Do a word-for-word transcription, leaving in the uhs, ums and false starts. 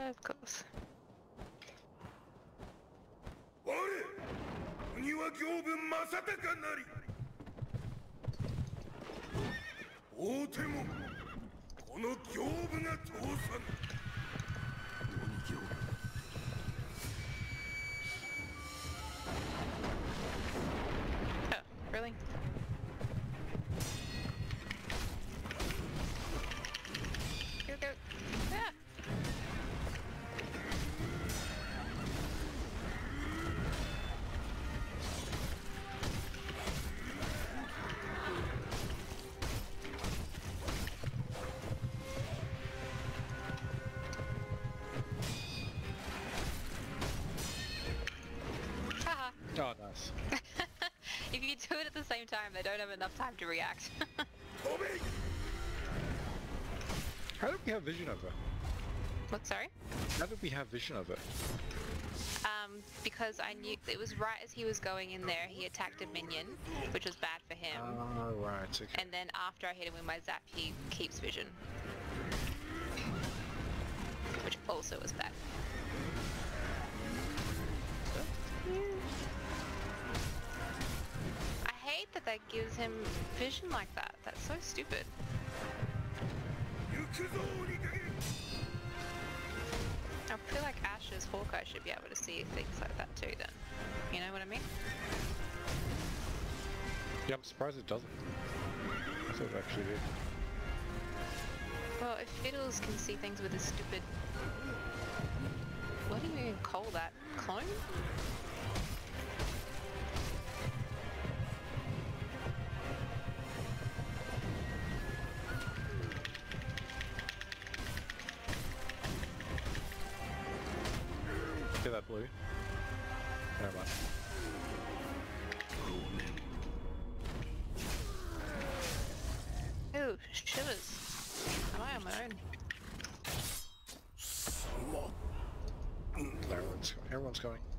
Uh, of course. 我国は行文正隆なり大手もこの行部が通さぬ鬼行部 Oh, really? Go, go. Ah! Haha. Oh, nice. If you do it at the same time, they don't have enough time to react. How did we have vision of her? What, sorry? How did we have vision of it? Um, because I knew it was right as he was going in there, he attacked a minion, which was bad for him. Oh, right, okay. And then after I hit him with my zap, he keeps vision. Which also was bad. I hate that that gives him vision like that. That's so stupid. I feel like Ash's Hawkeye should be able to see things like that too then. You know what I mean? Yeah, I'm surprised it doesn't. I thought it actually did. Well, if Fiddles can see things with his stupid... What do you even call that? Clone? Get that blue. Never mind. Ooh, shivers. Am I on my own? Everyone's, everyone's going.